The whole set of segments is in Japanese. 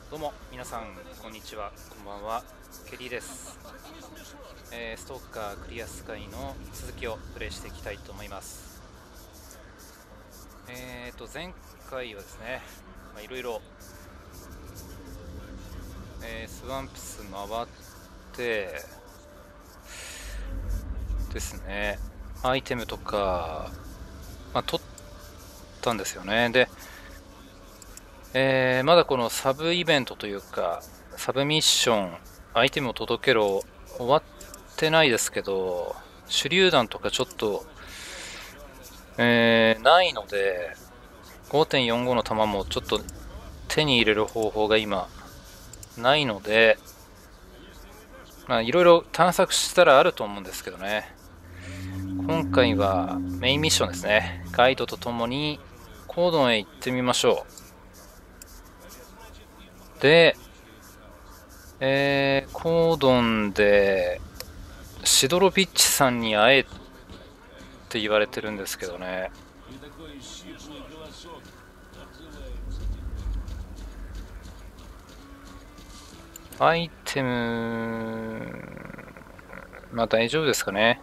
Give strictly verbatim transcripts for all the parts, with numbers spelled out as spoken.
どうも皆さんこんにちは、こんばんは。ケリーです。えー、ストーカークリアスカイの続きをプレイしていきたいと思います。えーと前回はですね、いろいろスワンプス回ってですね、アイテムとか、まあ、取ったんですよね。で、えー、まだこのサブイベントというかサブミッション、アイテムを届けろ終わってないですけど、手榴弾とかちょっと、えー、ないので ごてんよんご の弾もちょっと手に入れる方法が今ないので、まあいろいろ探索したらあると思うんですけどね。今回はメインミッションですね。ガイドとともにコードンへ行ってみましょう。で、えー、コードンでシドロビッチさんに会えって言われてるんですけどね。アイテム、まあ大丈夫ですかね。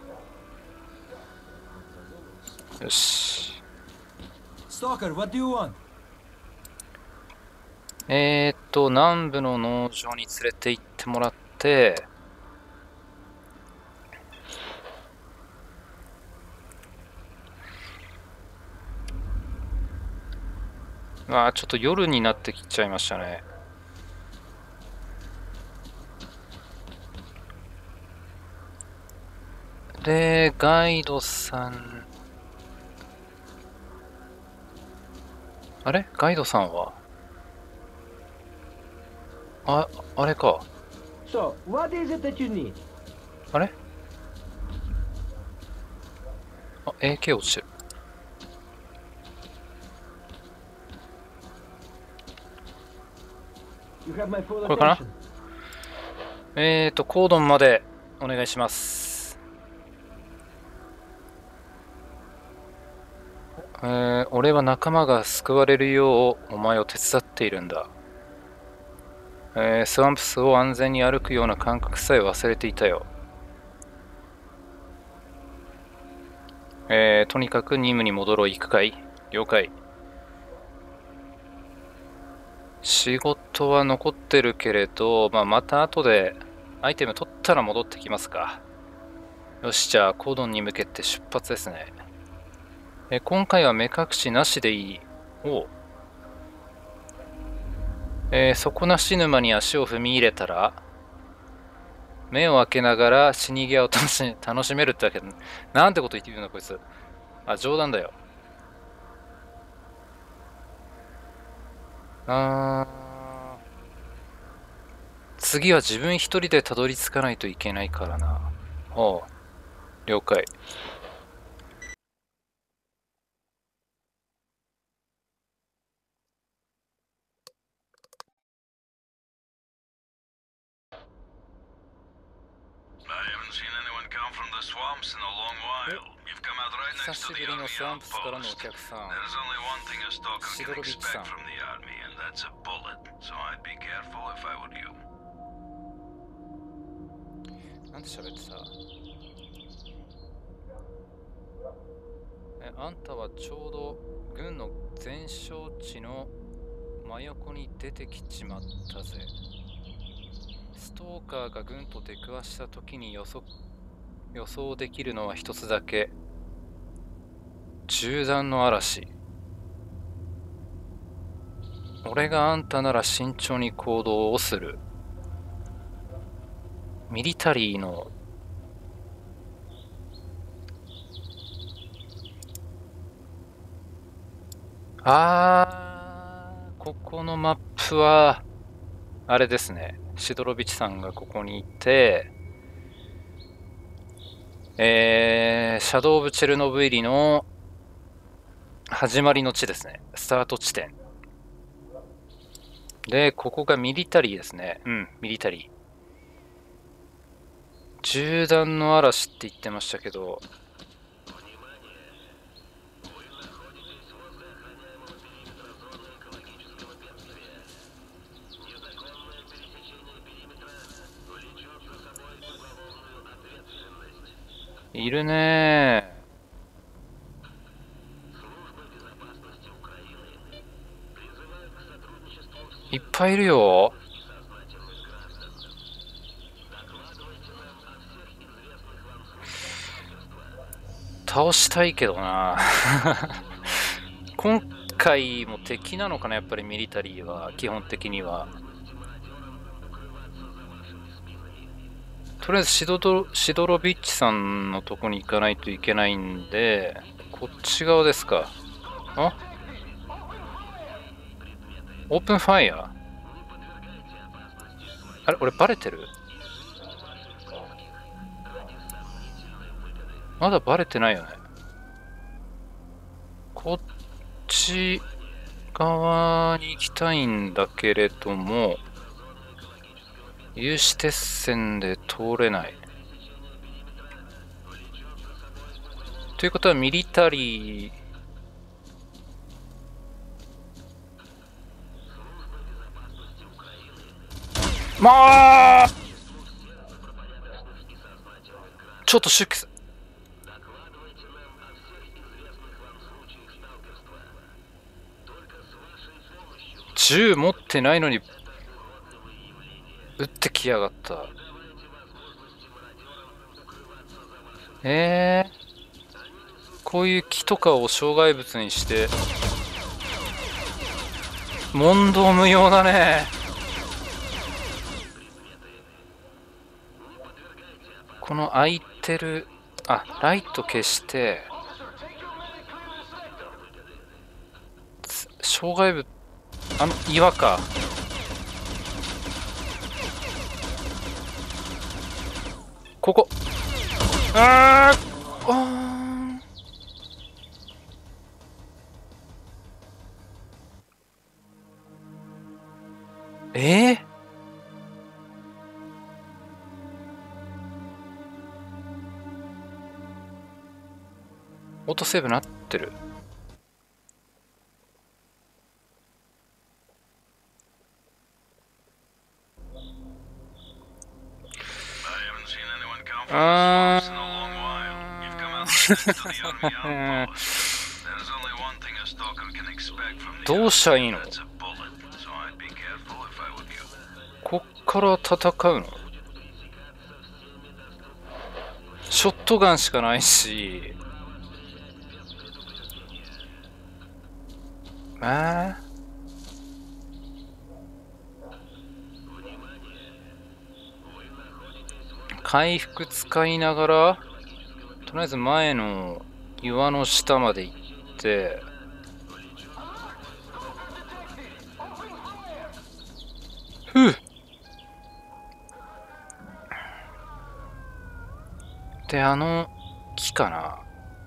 よし。 Stalker, what do you want? えーっと、南部の農場に連れて行ってもらって、まあちょっと夜になってきちゃいましたね。で、ガイドさん、あれガイドさんはあ、あれか。 So, what is it that you need? あれあ、エーケー 落ちてる。 You have my full これかな attention. えーと、コードンまでお願いします。えー、俺は仲間が救われるようお前を手伝っているんだ。えー、スワンプスを安全に歩くような感覚さえ忘れていたよ。えー、とにかく任務に戻ろう。行くかい？了解。仕事は残ってるけれど、まあ、また後でアイテム取ったら戻ってきますか。よし、じゃあコードンに向けて出発ですね。え今回は目隠しなしでいい。おう。えー、底なし沼に足を踏み入れたら、目を開けながら死に際を楽し楽しめるってわけだ。なんてこと言ってるんだこいつ。あ、冗談だよ。あー、次は自分一人でたどり着かないといけないからな。おう、了解。久しぶりのスワンプスからのお客さん、シドロビッチさん。なんて喋ってた？え、あんたはちょうど軍の全勝地の真横に出てきちまったぜ。ストーカーが軍と出くわした時に予測予想できるのは一つだけ。銃弾の嵐。俺があんたなら慎重に行動をする。ミリタリーのあー、ここのマップはあれですね。シドロビチさんがここにいて、えー、シャドウ・オブ・チェルノブイリの始まりの地ですね。スタート地点。で、ここがミリタリーですね。うん、ミリタリー。銃弾の嵐って言ってましたけど、 いるねー。いっぱいいるよ。倒したいけどな今回も敵なのかな、やっぱりミリタリーは基本的には。とりあえずシドドシドロビッチさんのとこに行かないといけないんで、こっち側ですか。あ、オープンファイヤー。あれ、俺バレてる？まだバレてないよね。こっち側に行きたいんだけれども、有刺鉄線で通れない。ということはミリタリー、まあちょっと出血。銃持ってないのに撃ってきやがった。えー、こういう木とかを障害物にして問答無用だね。この空いてる、あ、ライト消して障害物、あの岩か。ここ、あーあー、えー、オートセーブなってる。あーどうしたらいいの？こっから戦うの？ショットガンしかないし、あー回復使いながら、とりあえず前の岩の下まで行って、ふうで、あの木かな。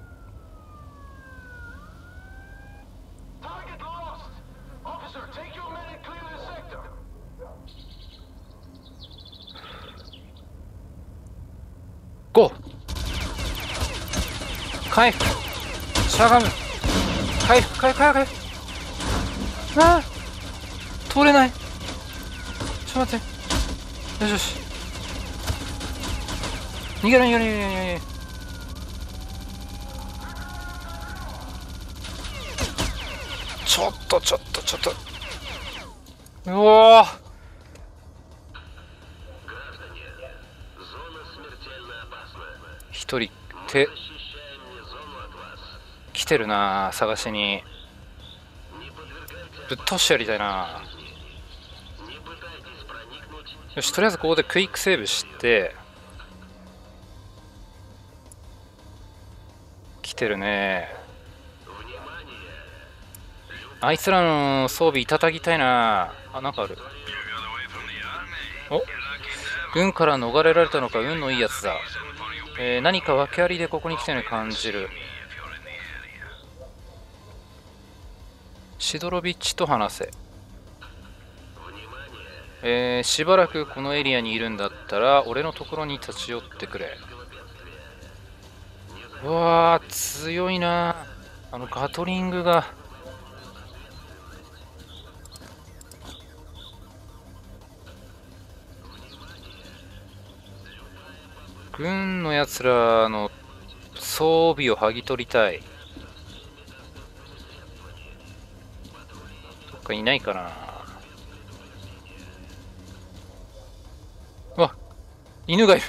ゴー回復しゃがむ回復回復回復ああ通れない。ちょっと待って。よしよし逃げろ逃げろ逃げろ逃げろ逃げろ。ちょっとちょっとちょっとうわー一人手来てるな、探しに。ぶっ倒してやりたいな。よし、とりあえずここでクイックセーブして来てるね。あいつらの装備いただきたいな。あ、なんかある。お、軍から逃れられたのか、運のいいやつだ。えー、何か訳ありでここに来たように感じる。シドロビッチと話せ。えー、しばらくこのエリアにいるんだったら俺のところに立ち寄ってくれ。うわー強いな。あのガトリングが軍のやつらの装備を剥ぎ取りたい。どっかいないかな。うわ、犬がいる。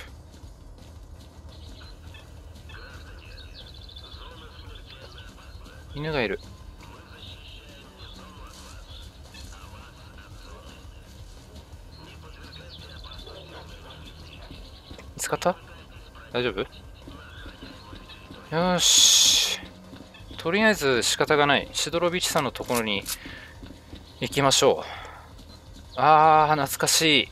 犬がいる。見つかった？大丈夫？よーし。とりあえず仕方がない。シドロビチさんのところに行きましょう。あー、懐かしい。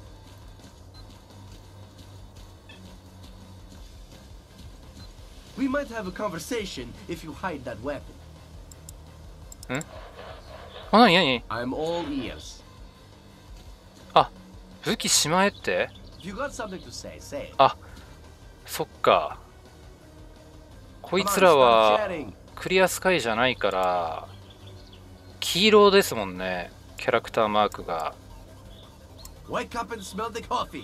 We might have a conversation if you hide that weapon. ん？あ、なになに？ I'm all ears. あ、武器しまえって？ If you got something to say, say it. あ、そっか。こい Come on, つら start は chatting. クリアスカイじゃないから黄色ですもんね、キャラクターマークが。 Wake up and smell the coffee.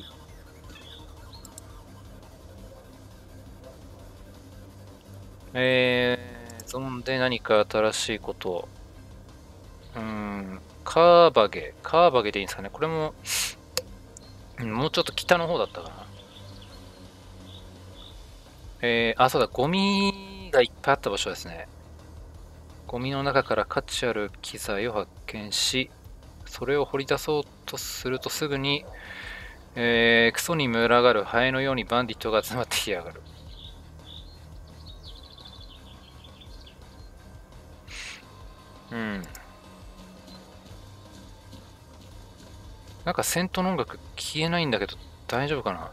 えー、ゾーンで何か新しいこと。うーん、カーバゲ、カーバゲでいいんですかね。これも、うんもうちょっと北の方だったかな。えー、あ、そうだ、ゴミがいっぱいあった場所ですね。ゴミの中から価値ある機材を発見し、それを掘り出そうとするとすぐに、えー、クソに群がるハエのようにバンディットが集まってきやがる。うん。なんか戦闘の音楽消えないんだけど大丈夫かな。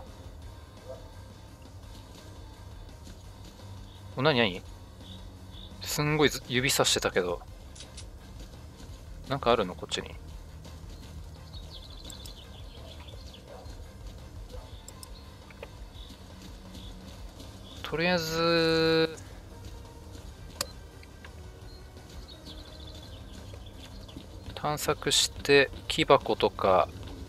お、なになに？すんごいず指さしてたけど。なんかあるのこっちに。とりあえず、探索して木箱とか、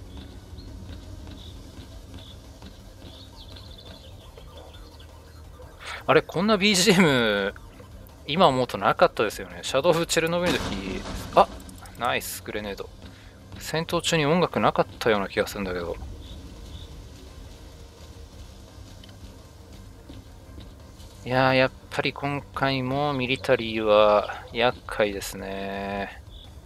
あれ、こんな ビージーエム 今思うとなかったですよね。シャドウ・オブ・チェルノブイリの時、あ、ナイスグレネード。戦闘中に音楽なかったような気がするんだけど。いやー、やっぱり今回もミリタリーは厄介ですね。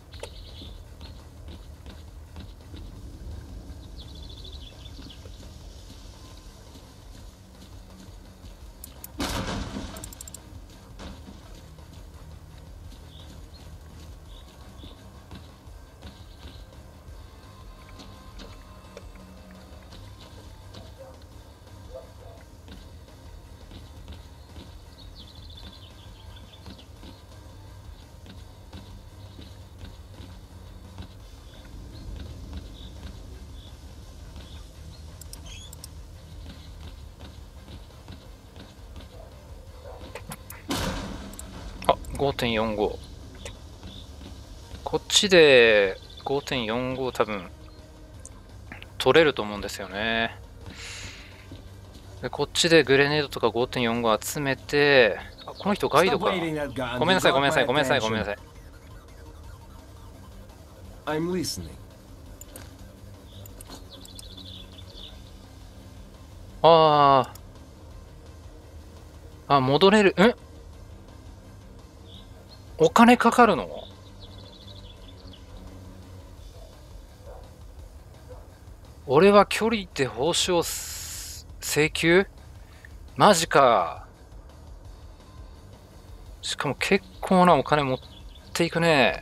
あ、ごてんよんご。こっちで ごてんよんご 多分取れると思うんですよね。でこっちでグレネードとか ごてんよんご 集めて、あ、この人ガイド Stop か。 waving that gun. ごめんなさい、 You ごめんな got さい、 my ごめんなさい、ごめん attention. なさい。 I'm listening. ああ。あ、戻れる。ん？お金かかるの？俺は距離で報酬をす請求？マジか。しかも結構なお金持っていくね。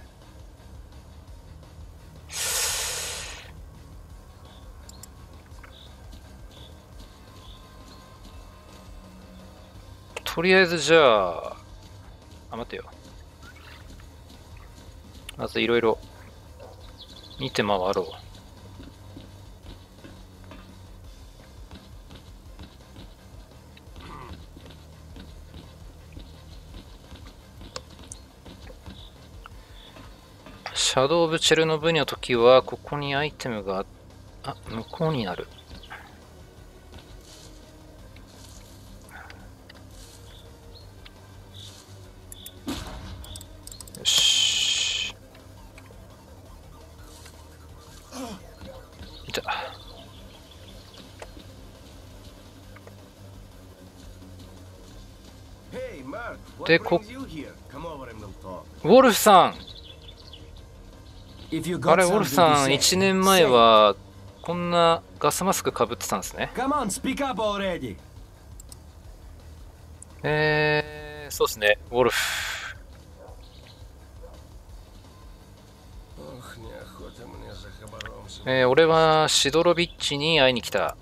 とりあえずじゃあ、あ、待ってよ。まずいろいろ見て回ろう。シャドウ・オブ・チェルノブイリの時は、ここにアイテムが、あ、向こうにある。 で、こ brings you here? Come over and we'll talk. ウォルフさん If you あ got れ、ウォル something フ to さん、 say, いちねんまえ say it. はこんなガスマスクかぶってたんですね。 Come on, speak up already. えー、そうですね、ウォルフ。えー、俺はシドロビッチに会いに来た。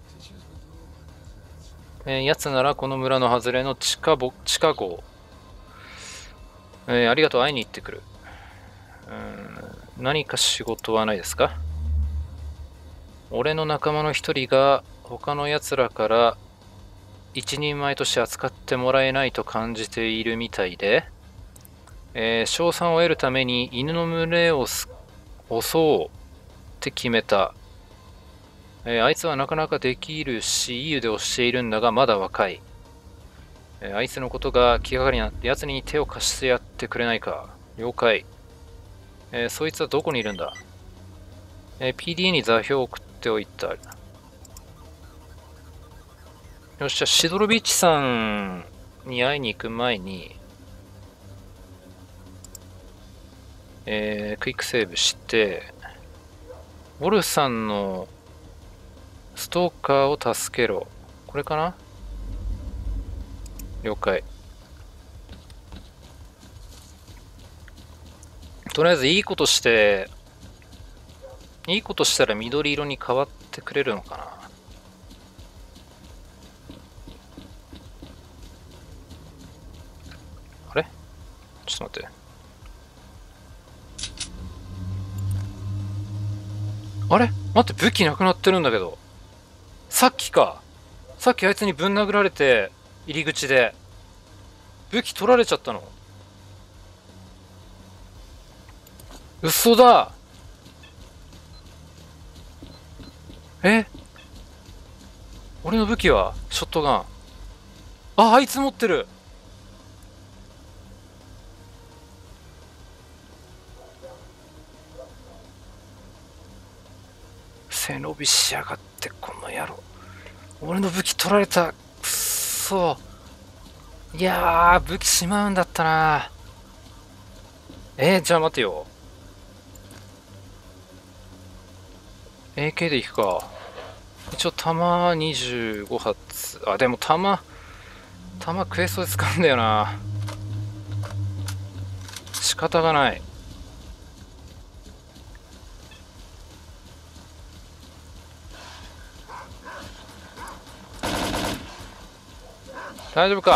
えー、奴ならこの村の外れの地下ぼ地下壕。えー、ありがとう、会いに行ってくる。うーん、何か仕事はないですか？俺の仲間の一人が他の奴らから一人前として扱ってもらえないと感じているみたいで、えー、賞賛を得るために犬の群れを襲おうって決めた。えー、あいつはなかなかできるし、いい腕をしているんだがまだ若い。えー、あいつのことが気がかりになって奴に手を貸してやってくれないか。了解。えー、そいつはどこにいるんだ？えー、ピーディー に座標を送っておいた。よっしゃ、シドロビッチさんに会いに行く前に、えー、クイックセーブして、ウォルフさんのストーカーを助けろ。これかな？了解。とりあえずいいことして、いいことしたら緑色に変わってくれるのかな？あれ？ちょっと待って。あれ？待って、武器なくなってるんだけど。さっきか。さっきあいつにぶん殴られて、入り口で。武器取られちゃったの？嘘だ！え？俺の武器はショットガン。あ、あいつ持ってる！背伸びしやがって、この野郎。俺の武器取られた。くっそ。いやー、武器しまうんだったな。えー、じゃあ待てよ。エーケー でいくか。一応弾にじゅうご発。あ、でも弾、弾クエストで使うんだよな。仕方がない。大丈夫か？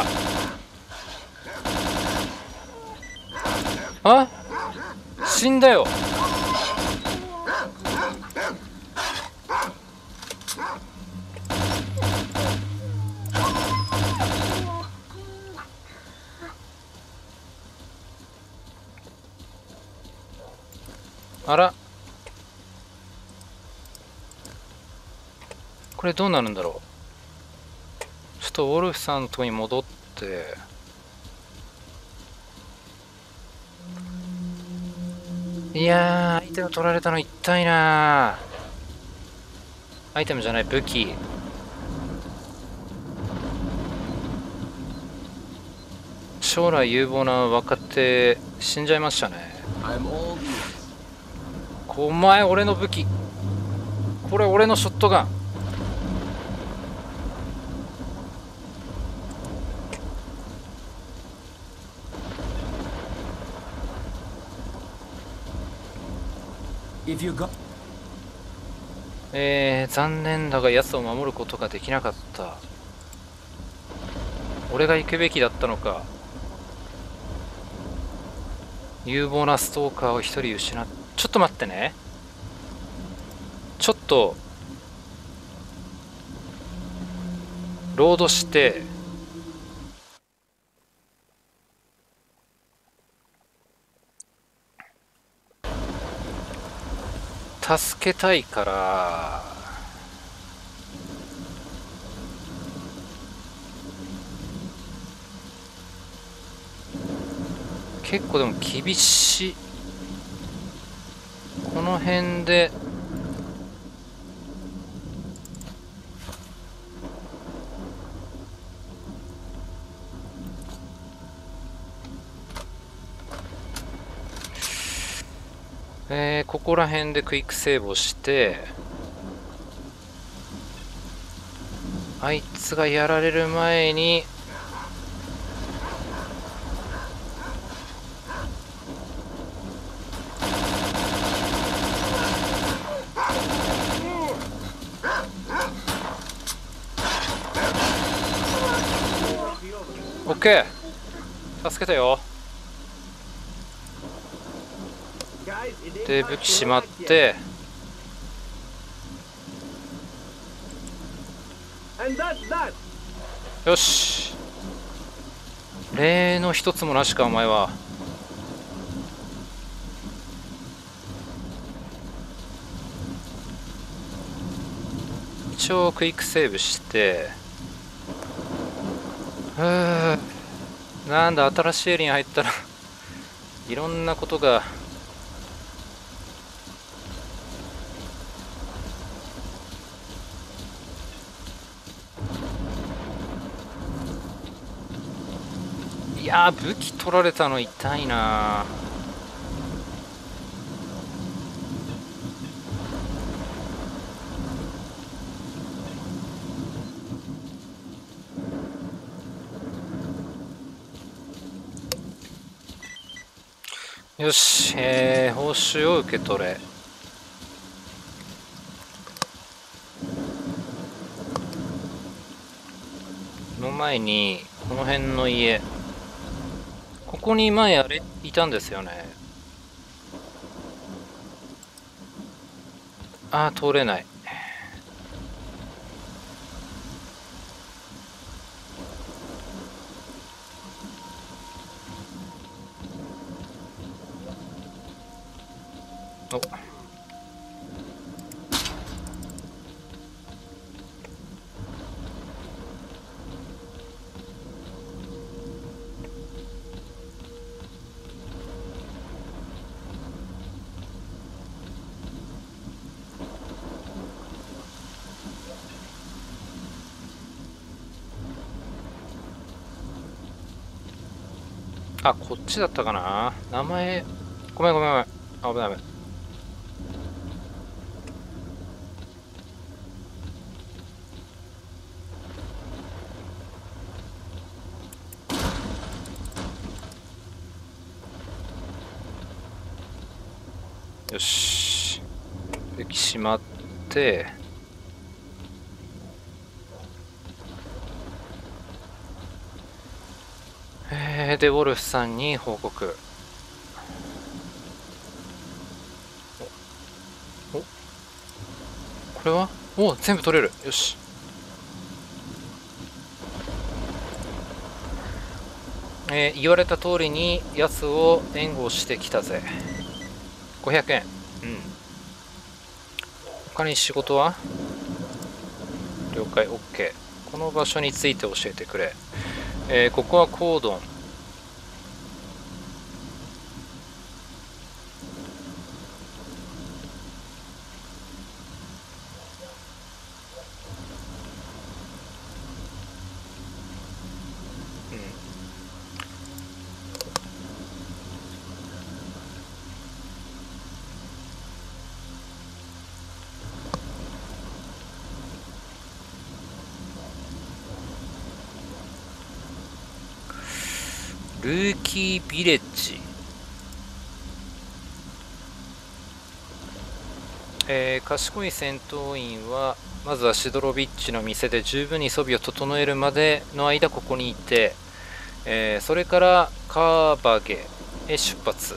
あ？死んだよ。あら、これどうなるんだろう。ちょっとウォルフさんのとこに戻って、いやー、アイテム取られたの痛いな。アイテムじゃない、武器。将来有望な若手死んじゃいましたね。お前、俺の武器。これ俺のショットガン。 If you got えー、残念だが奴を守ることができなかった。俺が行くべきだったのか。有望なストーカーを一人失っ、ちょっと待ってね。ちょっとロードして助けたいから、結構でも厳しい。この辺でえー、ここら辺でクイックセーブをして、あいつがやられる前にオッケー、助けたよ。で武器しまって、よし、例の一つもなしかお前は。一応クイックセーブして、ふう、なんだ新しいエリアに入ったらいろんなことが。いやー、武器取られたの痛いな。よし、えー、報酬を受け取れ。の前にこの辺の家、ここに前あれいたんですよね。あー、通れない。お、あ、こっちだったかな。名前、ごめんごめんごめん。あ、危ない危ない。よし、武器しまって、えー、でウォルフさんに報告。おお、これはお、全部取れる。よし、えー、言われた通りにやつを援護してきたぜ。ごひゃくえん。うん。他に仕事は？了解、 OK。 この場所について教えてくれ。えー、ここはコードン。ルーキービレッジ。えー、賢い戦闘員はまずはシドロビッチの店で十分に装備を整えるまでの間ここにいて、えー、それからカーバゲへ出発。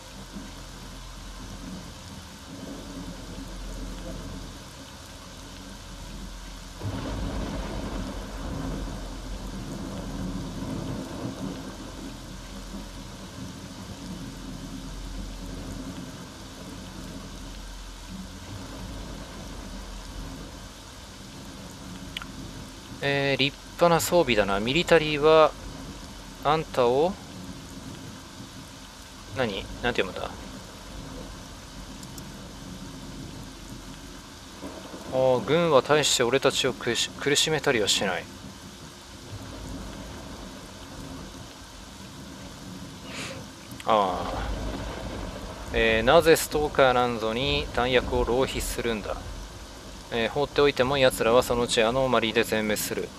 えー、立派な装備だな。ミリタリーはあんたを何なんて読むんだ。ああ、軍は大して俺たちを苦し苦しめたりはしない。ああ、 えーなぜストーカーなんぞに弾薬を浪費するんだ。えー放っておいても奴らはそのうちアノーマリーで全滅する。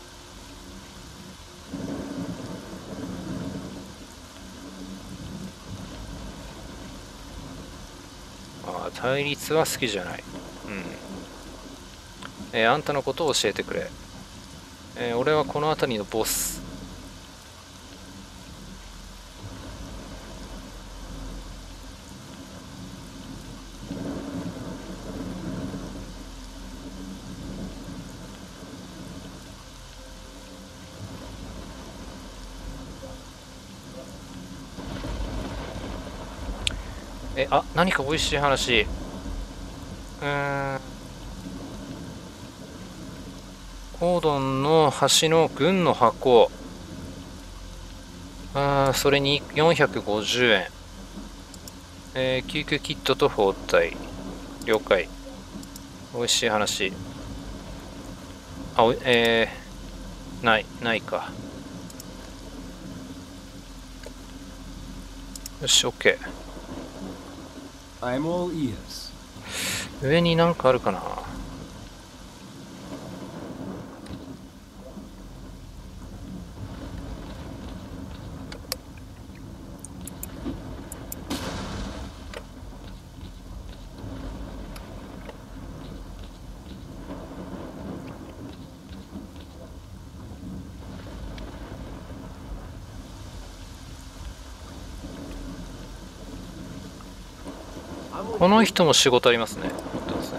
ああ、対立は好きじゃない。うん。えーあんたのことを教えてくれ。えー俺はこの辺りのボス。え、あ、何か美味しい話。うーん。コードンの端の軍の箱。あー、それによんひゃくごじゅうえん。えー救急キットと包帯。了解。美味しい話。あ、おえー、ない、ないか。よし、OK。 I'm all ears. 上になんかあるかな。この人も仕事ありますね。持ってますね。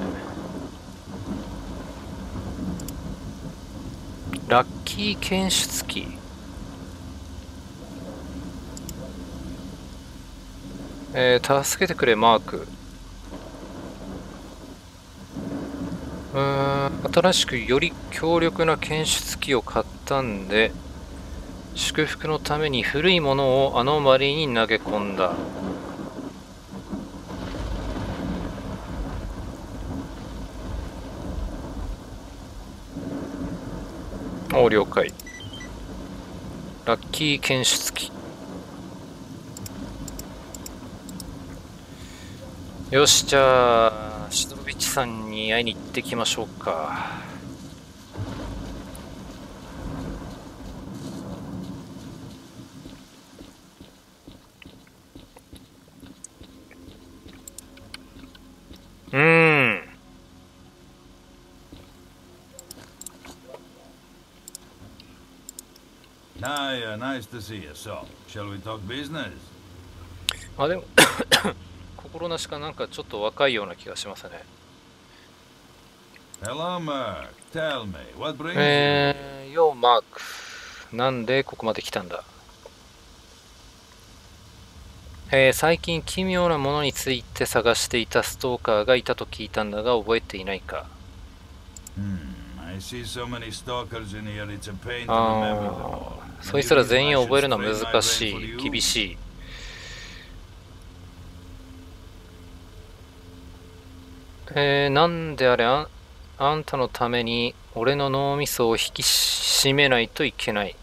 ラッキー検出機。えー、助けてくれマーク。うーん、新しくより強力な検出機を買ったんで、祝福のために古いものをアノマリーに投げ込んだ。お、了解。ラッキー検出機。よし、じゃあシドロビッチさんに会いに行ってきましょうか。うーん。 Hi, uh, nice to see you. So, shall we talk business? あ、でも心なしかなんかちょっと若いような気がしますね。 Hello, Mark. Tell me, what brings you? えー、ようマーク。なんでここまで来たんだ。えー、最近奇妙なものについて探していたストーカーがいたと聞いたんだが覚えていないか。 Hmm, I see so many stalkers in here, it's a pain to remember them あ all. あ、そいつら全員覚えるのは難しい、厳しい。えー、なんであれあ、あんたのために俺の脳みそを引き締めないといけない。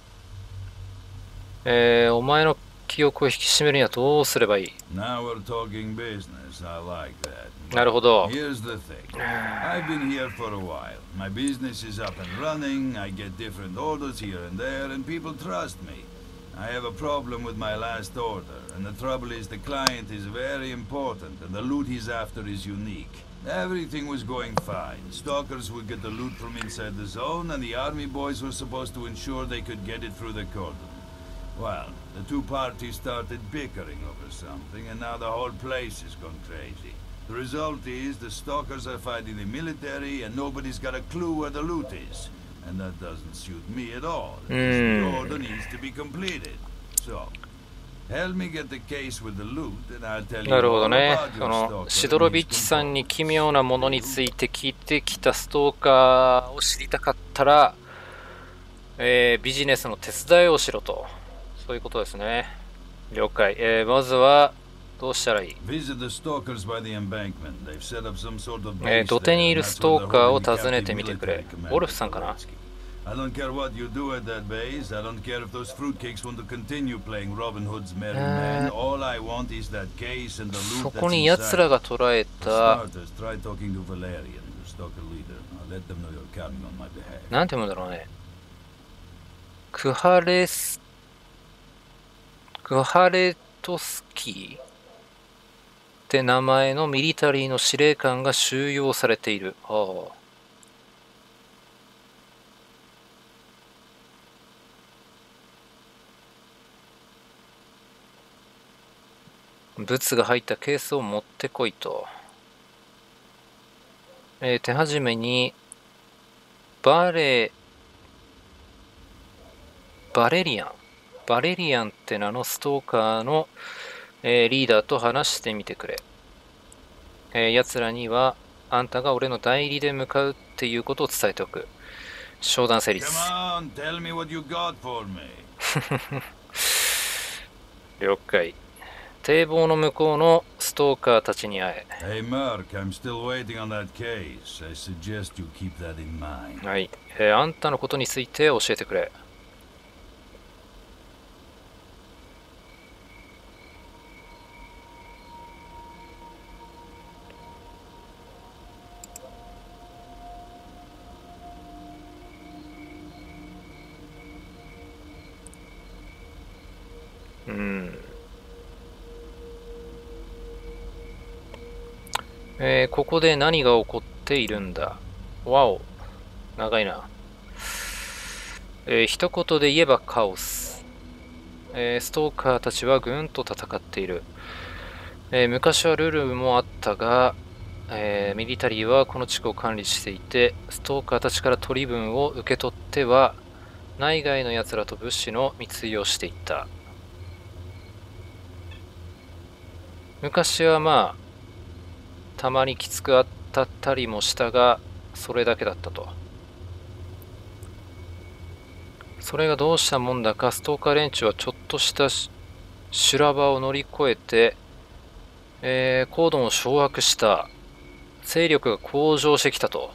えー、お前の記憶を引き締めるにはどうすればいい？ Now we're talking business. I like that. なるほど。 Here's the thing. I've been here for a while. My business is up and running. I get different orders here and there, and people trust me. I have a problem with my last order, and the trouble is the client is very important, and the loot he's after is unique. Everything was going fine. Stalkers would get the loot from inside the zone, and the army boys were supposed to ensure they could get it through the cordon. Well, the two parties started bickering over something, and now the whole place has gone crazy. The result is the stalkers are fighting the military, and nobody's got a clue where the loot is. And that doesn't suit me at all. The order needs to be completed. So, help me get the case with the loot, and I'll tell you なるほ all どね。 about そ your の stalker シドロ and ビ his ッチさんに components. 奇妙なものについて聞いてきたストーカーを知りたかったら、えー、ビジネスの手伝いをしろと。そういうことですね。了解。えー、まずはどうしたらいい？ Visit the stalkers by the embankment. They've set up some sort of えー、 base 土手にい there, る and ス that's ト where ー the カーを holding 訪ね captive てみてくれ。 military ウォル commander フさんかな？ Kowalski. I don't care what you do at that base. I don't care if those fruitcakes want to continue playing Robin Hood's merry man. All I want is that case and the そ loot こ that's に奴ら inside. が捉え For た、 starters, try talking to Valerian, the stalker leader. I'll let them know you're counting on my behalf. なんて読むんだろうね。クハレス、クハレトスキーって名前のミリタリーの司令官が収容されている。ああ。物が入ったケースを持ってこいと。えー、手始めに、バレ、バレリアン。バレリアンって名のストーカーの、えー、リーダーと話してみてくれ。えー、奴らには、あんたが俺の代理で向かうっていうことを伝えておく。商談成立。 Come on, tell me what you got for me. 了解。堤防の向こうのストーカーたちに会え。 Hey Merc, I'm still waiting on that case. I suggest you keep that in mind. はい、えー、あんたのことについて教えてくれ。うん。えー、ここで何が起こっているんだ。わお。長いな。えー、一言で言えばカオス。えー、ストーカーたちは軍と戦っている。えー、昔はルールもあったが、えー、ミリタリーはこの地区を管理していて、ストーカーたちから取り分を受け取っては、内外の奴らと物資の密輸をしていった。昔はまあ、たまにきつく当たったりもしたが、それだけだったと。それがどうしたもんだか、ストーカー連中はちょっとした修羅場を乗り越えて、えー、コードンを掌握した。勢力が向上してきたと。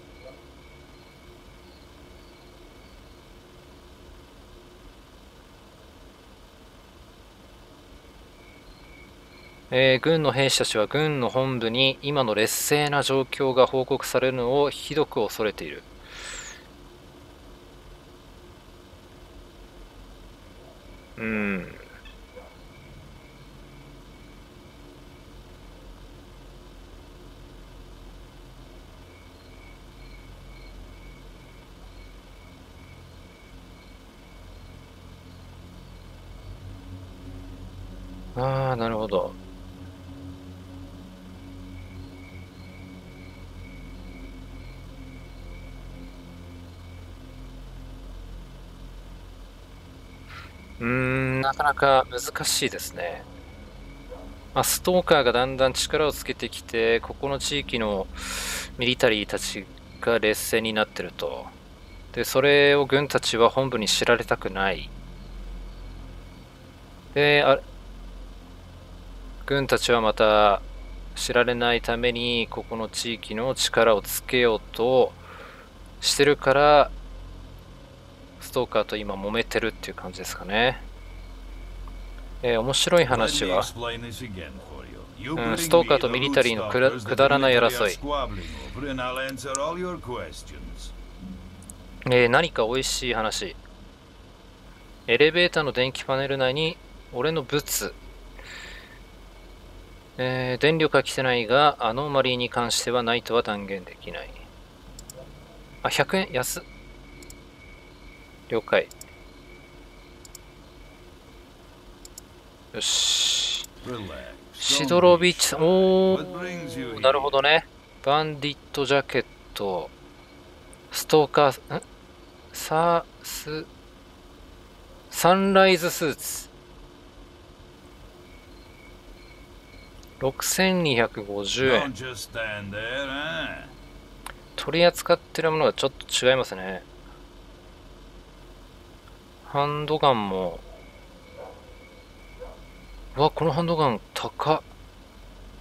えー、軍の兵士たちは軍の本部に今の劣勢な状況が報告されるのをひどく恐れている。うん。ああ、なるほど。うーん、なかなか難しいですね。まあ、ストーカーがだんだん力をつけてきて、ここの地域のミリタリーたちが劣勢になってると。で、それを軍たちは本部に知られたくない。で、あ軍たちはまた知られないために、ここの地域の力をつけようとしてるから、ストーカーと今揉めてるっていう感じですかね。えー、面白い話は、うん、ストーカーとミリタリーのくだ、くだらない争い。えー、何か美味しい話。エレベーターの電気パネル内に俺の物。えー、電力は来てないが、アノーマリーに関してはないとは断言できない。あ、ひゃくえん安っ。了解。よし。シドロビッチさん、おー、なるほどね。バンディットジャケット、ストーカー、んサース、サンライズスーツ。ろくせんにひゃくごじゅうえん。取り扱ってるものがちょっと違いますね。ハンドガンも、うわ、このハンドガン高っ。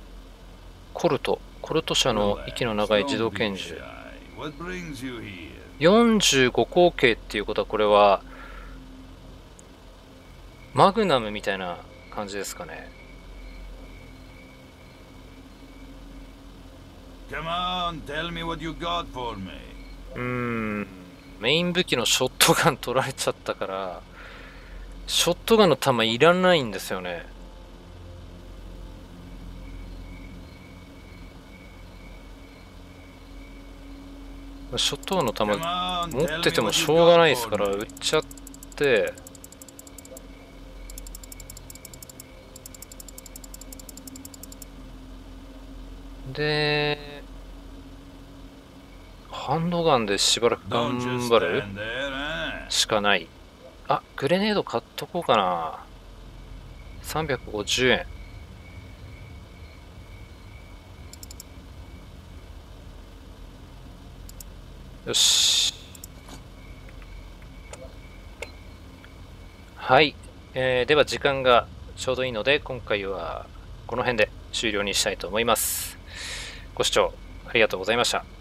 コルト。コルト社の息の長い自動拳銃。 よんじゅうご口径っていうことは、これはマグナムみたいな感じですかね。 Come on, tell me what you got for me. うーん、メイン武器のショットガン取られちゃったから、ショットガンの弾いらないんですよね。ショットガンの弾 Come on, 持 tell ってて me も what し you ょうがない got ですか for ら、売 me. っちゃって、で、ハンドガンでしばらく Don't 頑 just 張る stand there, eh? しかない。あ、グレネード買っとこうかな。さんびゃくごじゅうえん。よし。はい。えーでは時間がちょうどいいので、今回はこの辺で終了にしたいと思います。ご視聴ありがとうございました。